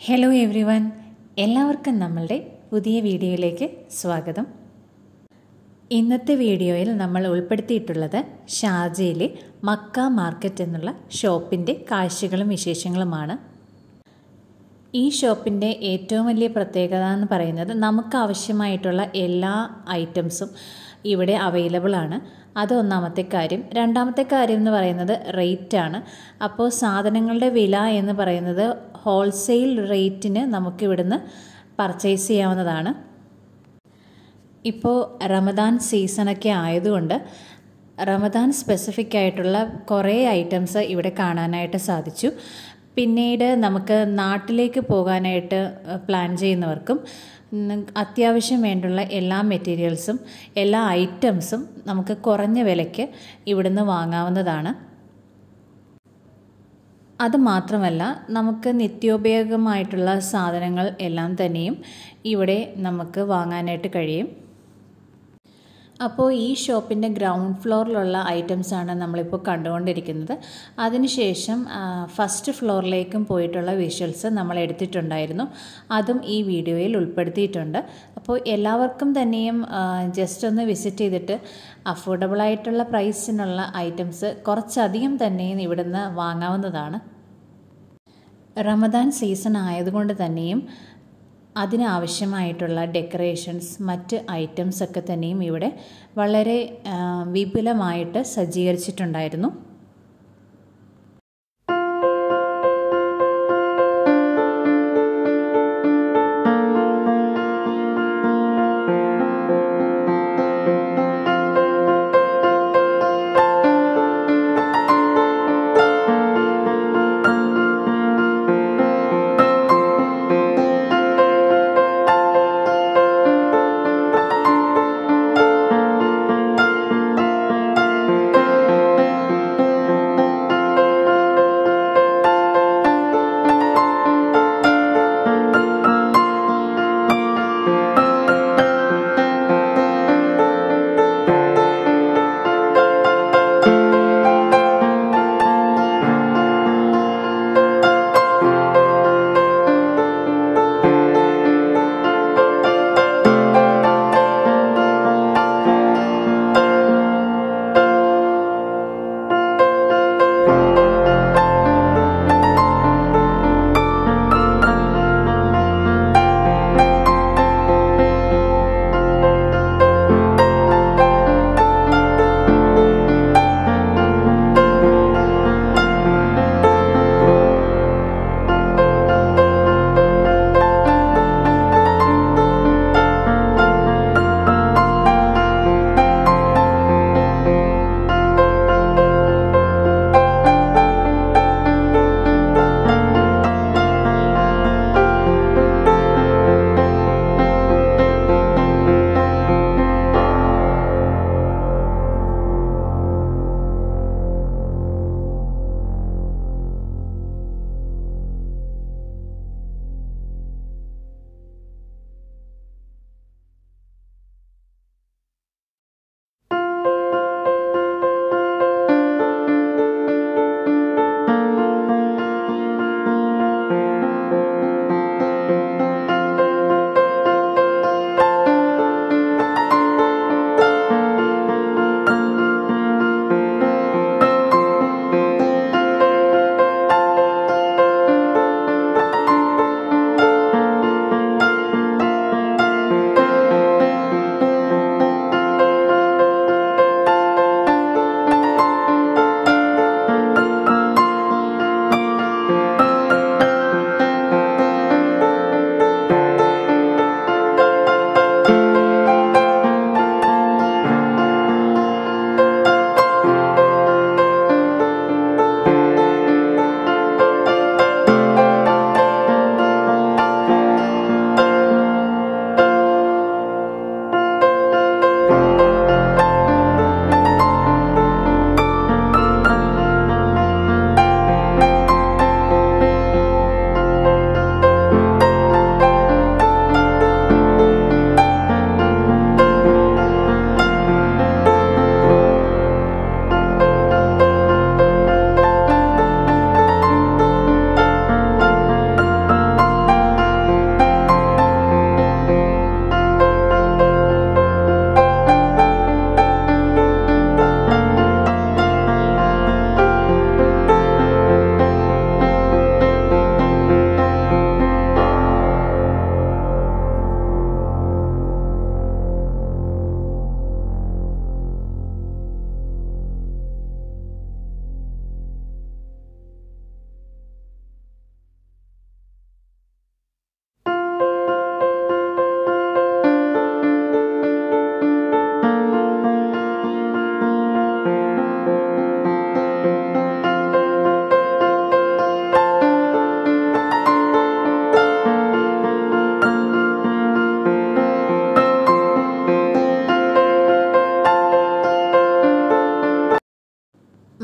Hello everyone, എല്ലാവർക്കും നമ്മളുടെ പുതിയ വീഡിയോയിലേക്ക് സ്വാഗതം. ഇന്നത്തെ വീഡിയോയിൽ നമ്മൾ ഉൾപ്പെടുത്തിയിട്ടുള്ളത് ഷാർജയിലെ മക്ക മാർക്കറ്റ് എന്നുള്ള ഷോപ്പിൻ്റെ കാഴ്ചകളും വിശേഷങ്ങളുമാണ്. ഈ ഷോപ്പിൻ്റെ ഏറ്റവും വലിയ പ്രത്യേകത എന്ന് പറയുന്നത് നമുക്ക് ആവശ്യമായിട്ടുള്ള എല്ലാ ഐറ്റംസും ഇവിടെ അവൈലബിൾ ആണ്. അത് ഒന്നാമത്തെ കാര്യം. രണ്ടാമത്തെ കാര്യം എന്ന് പറയുന്നത് റേറ്റാണ്. അപ്പോൾ സാധനങ്ങളുടെ വില എന്ന് പറയുന്നത് ഹോൾസെയിൽ റേറ്റിന് നമുക്കിവിടുന്ന് പർച്ചേസ് ചെയ്യാവുന്നതാണ്. ഇപ്പോൾ റമദാൻ സീസണൊക്കെ ആയതുകൊണ്ട് റമദാൻ സ്പെസിഫിക് ആയിട്ടുള്ള കുറേ ഐറ്റംസ് ഇവിടെ കാണാനായിട്ട് സാധിച്ചു. പിന്നീട് നമുക്ക് നാട്ടിലേക്ക് പോകാനായിട്ട് പ്ലാൻ ചെയ്യുന്നവർക്കും അത്യാവശ്യം വേണ്ടുള്ള എല്ലാ മെറ്റീരിയൽസും എല്ലാ ഐറ്റംസും നമുക്ക് കുറഞ്ഞ വിലയ്ക്ക് ഇവിടുന്ന് വാങ്ങാവുന്നതാണ്. അതുമാത്രമല്ല, നമുക്ക് നിത്യോപയോഗമായിട്ടുള്ള സാധനങ്ങൾ എല്ലാം തന്നെയും ഇവിടെ നമുക്ക് വാങ്ങാനായിട്ട് കഴിയും. അപ്പോൾ ഈ ഷോപ്പിൻ്റെ ഗ്രൗണ്ട് ഫ്ലോറിലുള്ള ഐറ്റംസാണ് നമ്മളിപ്പോൾ കണ്ടുകൊണ്ടിരിക്കുന്നത്. അതിനുശേഷം ഫസ്റ്റ് ഫ്ലോറിലേക്കും പോയിട്ടുള്ള വിഷ്വൽസ് നമ്മൾ എടുത്തിട്ടുണ്ടായിരുന്നു. അതും ഈ വീഡിയോയിൽ ഉൾപ്പെടുത്തിയിട്ടുണ്ട്. അപ്പോൾ എല്ലാവർക്കും തന്നെയും ജസ്റ്റ് ഒന്ന് വിസിറ്റ് ചെയ്തിട്ട് അഫോർഡബിളായിട്ടുള്ള പ്രൈസിനുള്ള ഐറ്റംസ് കുറച്ചധികം തന്നെയും ഇവിടുന്ന് വാങ്ങാവുന്നതാണ്. റമദാൻ സീസൺ ആയതുകൊണ്ട് തന്നെയും അതിനാവശ്യമായിട്ടുള്ള ഡെക്കറേഷൻസ്, മറ്റ് ഐറ്റംസ് ഒക്കെ തന്നെയും ഇവിടെ വളരെ വിപുലമായിട്ട് സജ്ജീകരിച്ചിട്ടുണ്ടായിരുന്നു.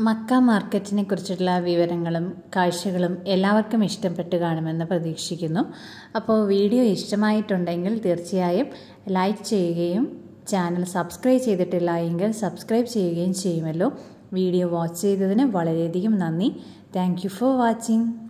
മക്ക മാർക്കറ്റിനെ കുറിച്ചുള്ള വിവരങ്ങളും കാഴ്ചകളും എല്ലാവർക്കും ഇഷ്ടപ്പെട്ട് കാണുമെന്ന് പ്രതീക്ഷിക്കുന്നു. അപ്പോൾ വീഡിയോ ഇഷ്ടമായിട്ടുണ്ടെങ്കിൽ തീർച്ചയായും ലൈക്ക് ചെയ്യുകയും ചാനൽ സബ്സ്ക്രൈബ് ചെയ്തിട്ടില്ല എങ്കിൽ സബ്സ്ക്രൈബ് ചെയ്യുകയും ചെയ്യുമല്ലോ. വീഡിയോ വാച്ച് ചെയ്തതിന് വളരെയധികം നന്ദി. Thank you for watching.